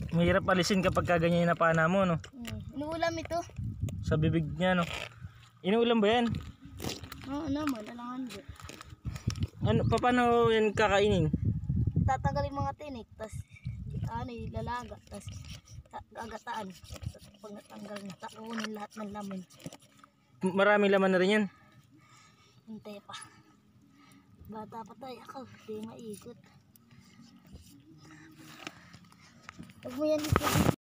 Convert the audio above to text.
Mahirap alisin kapag kaganyan yung napana mo, no? Inuulam ito. Sa bibig niya, no? Inuulam ba yan? Oo naman, alangan din. Ano, paano yan kakainin? Tatanggalin mga tinik, tas ilalaga, tas gagataan. Pag natanggal na, takunin lahat ng laman. Maraming laman na rin yan. Hintay pa. Bata pa tayo, ako, di maikot. Huwag mo yan dito.